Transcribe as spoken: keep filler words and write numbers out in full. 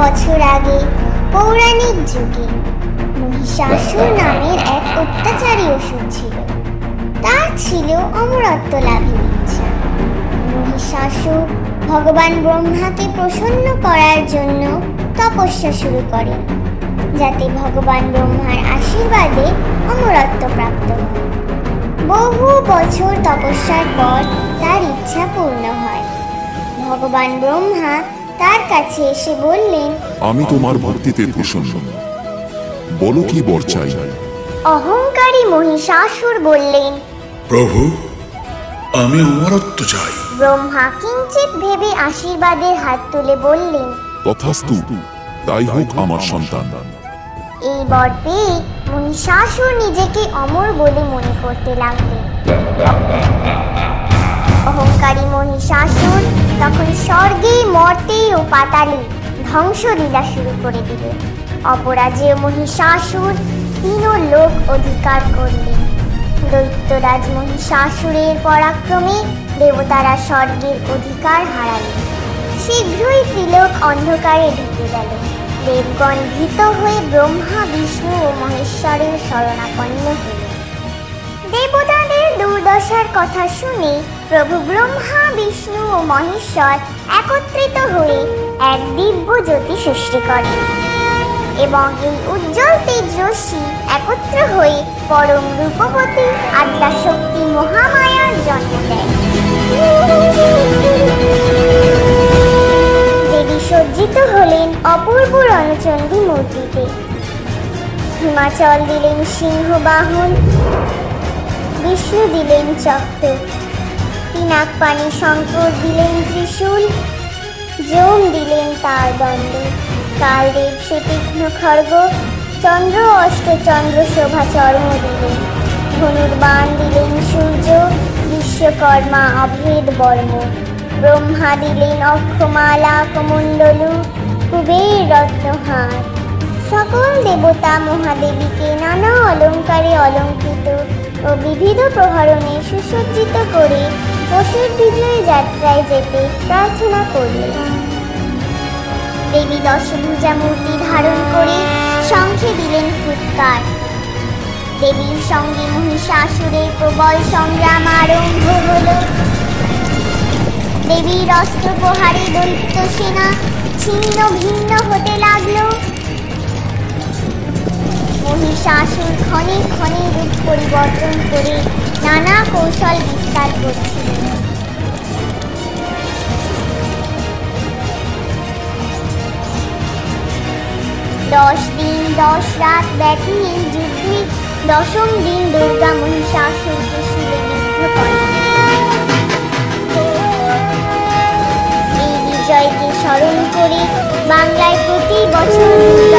বছর আগে পৌরাণিক যুগে মহিষাসুর নামের এক অত্যাচারী অসুর ছিল। তার ছিল অমরত্ব লাভের ইচ্ছা। মহিষাসুর ভগবান ব্রহ্মাকে প্রসন্ন করার জন্য তপস্যা শুরু করেন, যাতে ভগবান ব্রহ্মার আশীর্বাদে অমরত্ব প্রাপ্ত হয়। বহু বছর তপস্যার পর তার ইচ্ছা পূর্ণ হয়। ভগবান ব্রহ্মা তার কাছে এসে বললেন, আমি তোমার ভক্তিতে প্রসন্ন, বলো কি বর চাই? অহংকারী মহিষাসুর বললেন, প্রভু, আমি অমরত্ব চাই। ব্রহ্মা কিঞ্চিত ভেবে আশীর্বাদের হাত তুলে বললেন, তথাস্তু, তাই হোক আমার সন্তান। এই বর পেয়ে মহিষাসুর নিজেকে অমর বলে মনে করতে লাগলেন। অহংকারী মহিষাসুর তখন স্বর্গে, মর্তে ও পাতালে ধ্বংসলীলা শুরু করে দিলেন। অপরাজেয় মহিষাসুর তিন লোক অধিকার করলেন। দৈত্যরাজ মহিষাসুরের পরাক্রমে দেবতারা স্বর্গের অধিকার হারালেন। শীঘ্রই ত্রিলোক অন্ধকারে ঢুকে গেল। দেবগণ ভীত হয়ে ব্রহ্মা, বিষ্ণু ও মহেশ্বরের শরণাপন্ন হলেন। দেবতাদের দুর্দশার কথা শুনে প্রভু ব্রহ্মা, বিষ্ণু ও মহেশ্বর একত্রিত হয়ে এক দিব্য জ্যোতি সৃষ্টি করেন এবং এই উজ্জ্বল তেজস্বী একত্র হয়ে পরম রূপবতী আদ্যাশক্তি মহামায়ার জন্ম দেয়। দেবী সজ্জিত হলেন অপূর্ব রণচণ্ডী মূর্তিতে। হিমাচল দিলেন সিংহ বাহন, বিষ্ণু দিলেন চক্র, পিনাক পানি শঙ্কর দিলেন ত্রিশূল, যম দিলেন তার দণ্ড, কালদেব সুতীক্ষ্ণ খড়গ, চন্দ্র অষ্টচন্দ্র শোভা চর্ম দিলেন, ধনুর্বাণ দিলেন সূর্য, বিশ্বকর্মা অভেদ বর্ম, ব্রহ্মা দিলেন অক্ষমালা কমণ্ডলু, কুবের রত্নহার। সকল দেবতা মহাদেবীকে নানা অলঙ্কারে অলঙ্কৃত ও বিবিধ প্রহরণে সুসজ্জিত করে অসুর বিজয় যাত্রায় যেতে প্রার্থনা করলেন। দেবী দশভুজা মূর্তি ধারণ করে শঙ্খে দিলেন ফুৎকার। দেবীর সঙ্গে মহিষাসুরের প্রবল সংগ্রাম আরম্ভ হল। দেবীর অস্ত্র প্রহারে দৈত্য সেনা ছিন্ন ভিন্ন হতে লাগল। মহিষাসুর ক্ষণে ক্ষণে রূপ পরিবর্তন করে নানা কৌশল বিস্তার করছিলেন। দশ দিন দশ রাত ব্যাপী এই যুদ্ধে দশম দিন দুর্গা মহিষাসুরকে শিলে বিদ্ধ করেন। এই বিজয়কে স্মরণ করে বাংলায় প্রতি বছর